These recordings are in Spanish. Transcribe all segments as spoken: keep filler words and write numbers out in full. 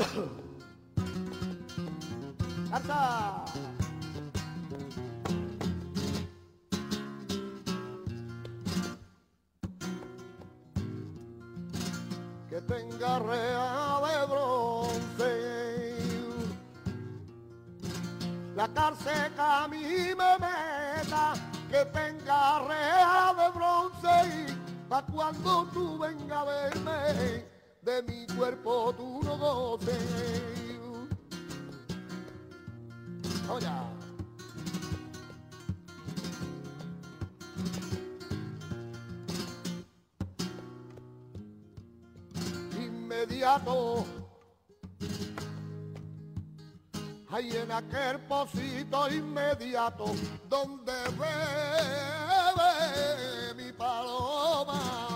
Garza. Que tenga rea de bronce, la cárcel que a mí me meta, que tenga rea de bronce, pa' cuando tú vengas a verme, de mi cuerpo tú no goces. Oye. Inmediato, ahí en aquel pocito inmediato, donde bebe mi paloma,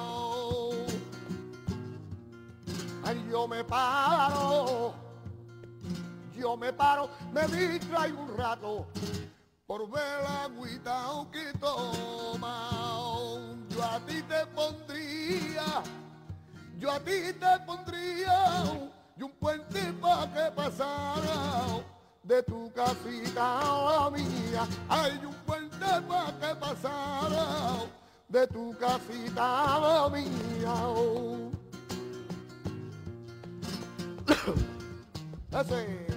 ay, yo me paro, yo me paro, me distraigo un rato, por ver la agüita que toma. Yo a ti te pondría, yo a ti te pondría y un puente pa' que pasara de tu casita a la mía. Hay un puente pa' que pasara de tu casita a la mía. Ese.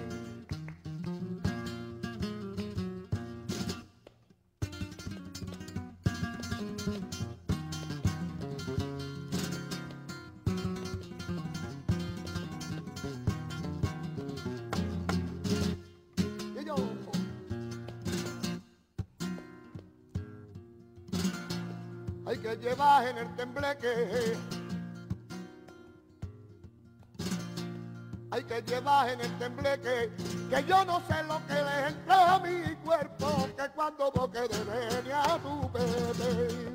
Hay que llevar en el tembleque, hay que llevar en el tembleque, que yo no sé lo que le entra a mi cuerpo, que cuando boque de venir a tu bebé.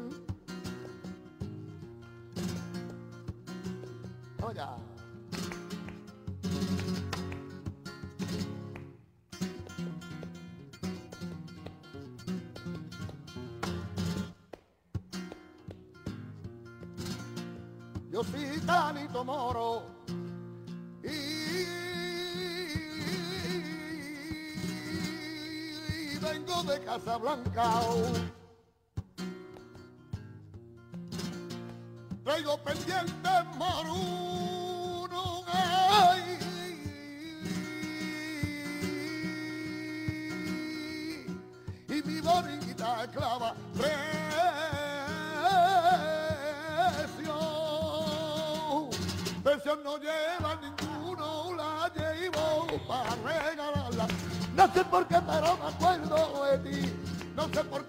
Oye. Yo soy Tanito Moro y vengo de Casablanca. Traigo pendientes moruno, ay, y mi bonita clava. Presión no lleva ninguno, la llevo para regalarla. No sé por qué, pero me acuerdo de ti. No sé por